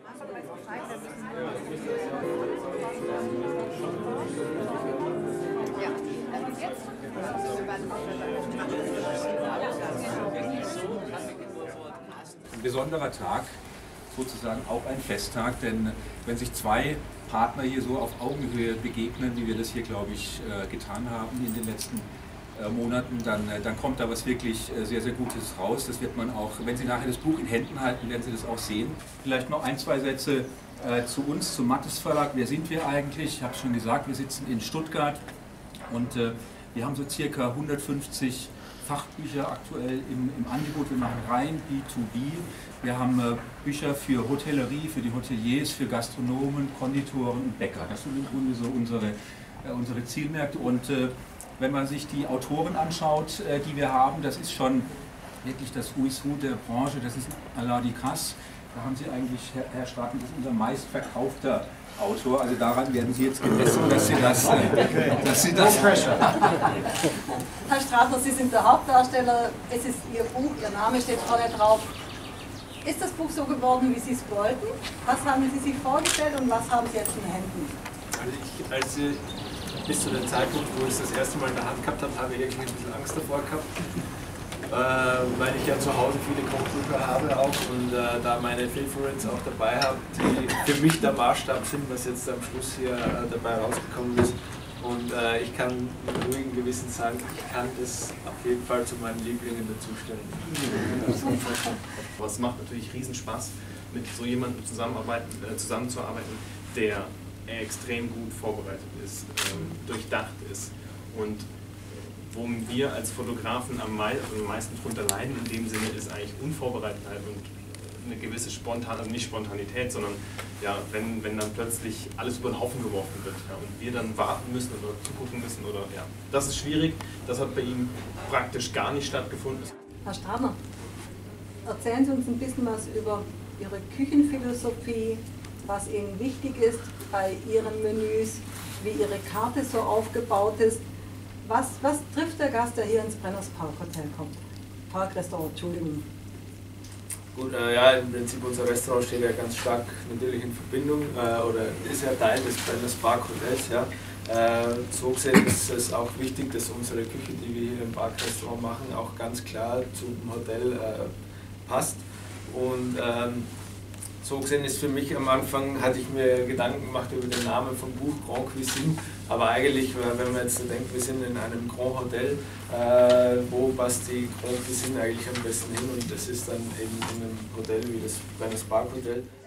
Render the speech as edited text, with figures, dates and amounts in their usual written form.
Ein besonderer Tag, sozusagen auch ein Festtag, denn wenn sich zwei Partner hier so auf Augenhöhe begegnen, wie wir das hier, glaube ich, getan haben in den letzten Monaten, dann kommt da was wirklich sehr, sehr Gutes raus. Das wird man auch, wenn Sie nachher das Buch in Händen halten, werden Sie das auch sehen. Vielleicht noch ein, zwei Sätze zu uns, zum Mattes Verlag. Wer sind wir eigentlich? Ich habe es schon gesagt, wir sitzen in Stuttgart und wir haben so circa 150 Fachbücher aktuell im Angebot. Wir machen rein B2B. Wir haben Bücher für Hotellerie, für die Hoteliers, für Gastronomen, Konditoren und Bäcker. Das sind im Grunde so unsere Zielmärkte. Und wenn man sich die Autoren anschaut, die wir haben, das ist schon wirklich das Who is Who der Branche. Das ist Aladi Kass. Da haben Sie eigentlich, Herr Straten, das ist unser meistverkaufter Autor. Also daran werden Sie jetzt gemessen, dass Sie das... Herr Stratner, Sie sind der Hauptdarsteller, es ist Ihr Buch, Ihr Name steht vorne drauf. Ist das Buch so geworden, wie Sie es wollten? Was haben Sie sich vorgestellt und was haben Sie jetzt in Händen? Also bis zu dem Zeitpunkt, wo ich es das erste Mal in der Hand gehabt habe, habe ich irgendwie ein bisschen Angst davor gehabt. Weil ich ja zu Hause viele Kochbücher habe auch und da meine Favorites auch dabei habe, die für mich der Maßstab sind, was jetzt am Schluss hier dabei rausgekommen ist. Und ich kann mit ruhigem Gewissen sagen, ich kann das auf jeden Fall zu meinen Lieblingen dazustellen. Aber es macht natürlich Riesenspaß, mit so jemandem zusammenzuarbeiten, der extrem gut vorbereitet ist, durchdacht ist und wo wir als Fotografen am meisten drunter leiden, in dem Sinne ist eigentlich Unvorbereitetheit und eine gewisse nicht Spontanität, sondern ja, wenn dann plötzlich alles über den Haufen geworfen wird, ja, und wir dann warten müssen oder zugucken müssen oder ja, das ist schwierig, das hat bei ihm praktisch gar nicht stattgefunden. Herr Stratner, erzählen Sie uns ein bisschen was über Ihre Küchenphilosophie, was Ihnen wichtig ist bei Ihren Menüs, wie Ihre Karte so aufgebaut ist. Was trifft der Gast, der hier ins Brenners Park Hotel kommt? Parkrestaurant, Entschuldigung. Gut, ja, im Prinzip unser Restaurant steht ja ganz stark natürlich in Verbindung oder ist ja Teil des Brenners Park Hotels. Ja. So gesehen ist es auch wichtig, dass unsere Küche, die wir hier im Parkrestaurant machen, auch ganz klar zum Hotel passt. Und so gesehen ist für mich am Anfang, hatte ich mir Gedanken gemacht über den Namen vom Buch Grand Cuisine, aber eigentlich, wenn man jetzt denkt, wir sind in einem Grand Hotel, wo passt die Grand Cuisine eigentlich am besten hin und das ist dann eben in einem Hotel wie das Brenners Park Hotel.